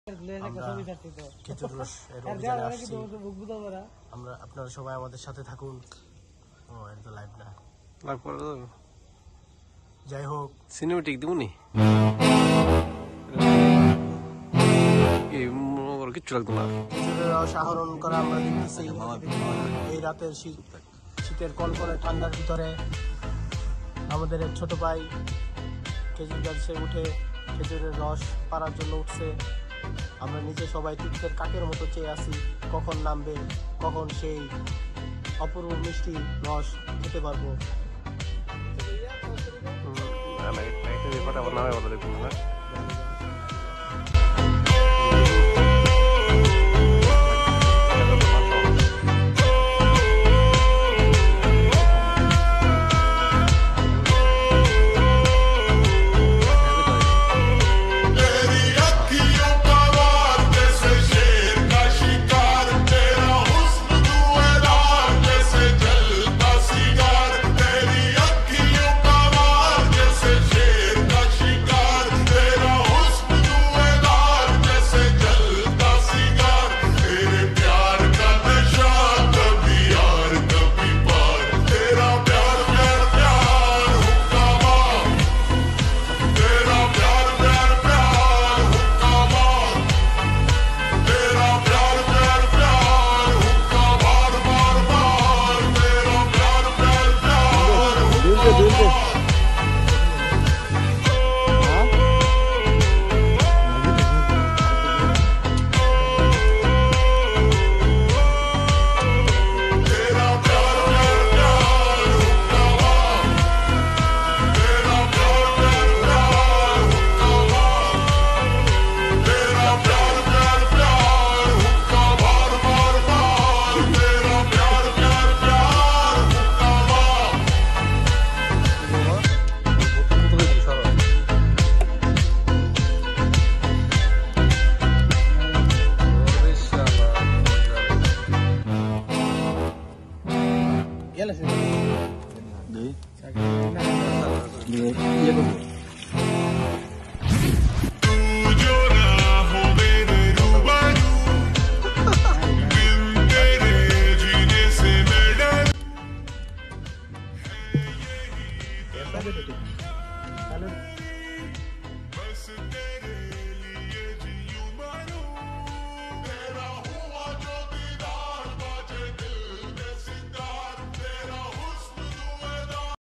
খেজুর রস এর অভিযানে আসছি আমরা। আপনারা সবাই আমাদের সাথে থাকুন। ও এটা তো লাইভ না, লাইভ করে দাও। যাই হোক, সিনেমেটিক দিবনি, কিচ্ছু লাগতো না। খেজুরের রস আহরণ করা আমরা দেখতেছি এই রাতের শীতের কনকনে ঠান্ডার ভিতরে। আমাদের এক ছোট ভাই খেজুর গাছে উঠে খেজুরের রস পাড়ার জন্য উঠছে। আমরা নিচে সবাই তীর্থের কাকের মতো চেয়ে আছি, কখন নামবে, কখন সেই অপূর্ব মিষ্টি রস খেতে পারবো।